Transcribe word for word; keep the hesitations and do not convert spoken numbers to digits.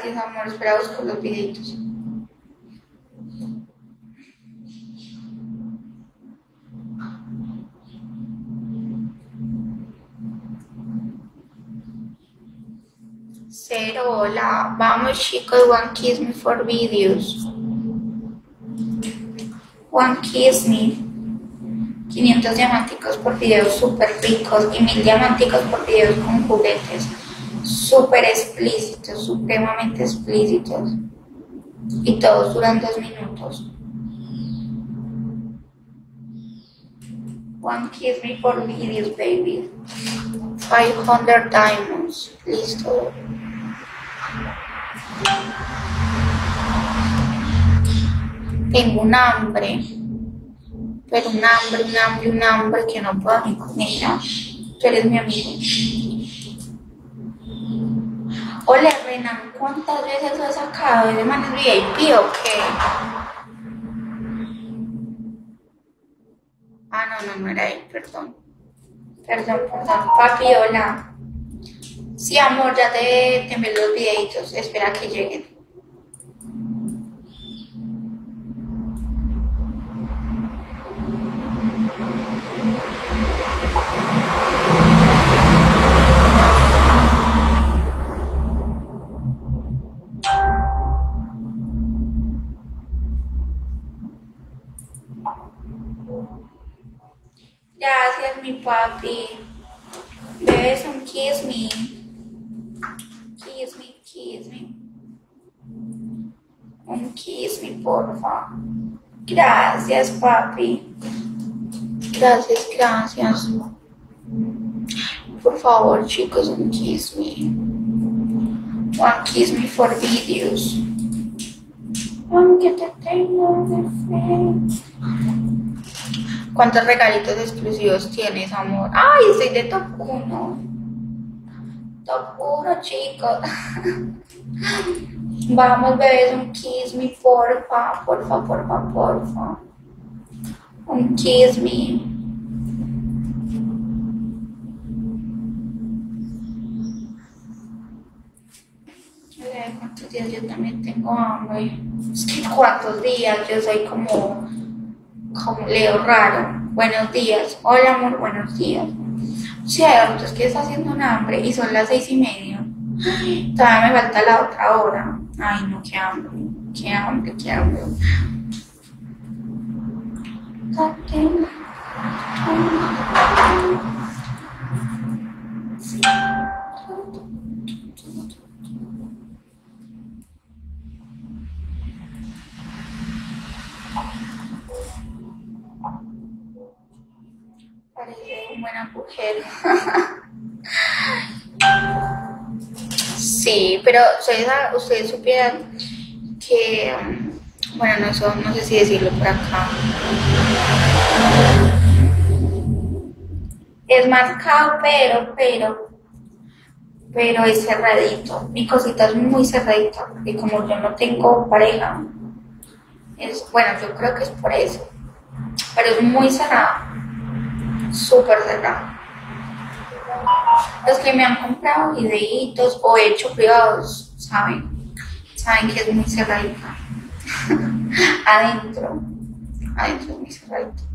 Gracias, amor. Espera, busco los videitos. Cero, hola. Vamos, chicos. One kiss me for videos. One kiss me. quinientos diamanticos por videos súper ricos y mil diamanticos por videos con juguetes súper explícitos, supremamente explícitos, y todos duran dos minutos. One kiss me for videos, baby. five hundred diamonds. Listo. Tengo un hambre. Pero un hambre, un hambre, un hambre que no puedo ni comer. Tú eres mi amigo. Hola, Renan, ¿cuántas veces lo he sacado? ¿Es de manes V I P o qué? Ah, no, no, no era ahí, perdón. Perdón, perdón. Papi, hola. Sí, amor, ya te, te envié los videitos. Espera que lleguen. Gracias, mi papi. Bebes un kiss me. Kiss me, kiss me. Un kiss me, porfa. Gracias, papi. Gracias, gracias. Por favor, chicos, un kiss me. One kiss me for videos. Aunque te tengo de fe. ¿Cuántos regalitos exclusivos tienes, amor? ¡Ay, soy de top uno! Top uno, chicos. Vamos, bebés, un kiss me, porfa, porfa, porfa, porfa. Un kiss me. ¿Cuántos días? Yo también tengo hambre. Es que ¿cuántos días? Yo soy como... como Leo raro. Buenos días. Hola, amor, buenos días. Cierto, es que está haciendo un hambre y son las seis y media. Ay, todavía me falta la otra hora. Ay, no, qué hambre. Qué hambre, qué hambre. Parece un buen agujero. Sí, pero ustedes, ustedes supieran que, bueno, no, eso, no sé si decirlo por acá. Es marcado, pero, pero, pero es cerradito. Mi cosita es muy cerradita, porque como yo no tengo pareja, es, bueno, yo creo que es por eso, pero es muy cerrado. Súper cerrado. Los que me han comprado videitos o hecho privados saben, saben que es muy cerradita. Adentro, adentro es muy cerradito.